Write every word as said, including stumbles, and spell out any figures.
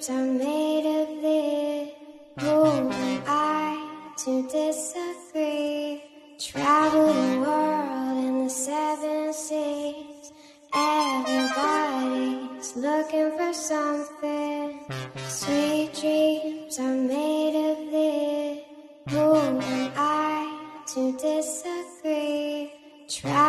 dreams are made of this. Who am I to disagree? Travel the world in the seven seas. Everybody's looking for something. Sweet dreams are made of this. Who am I to disagree? Travel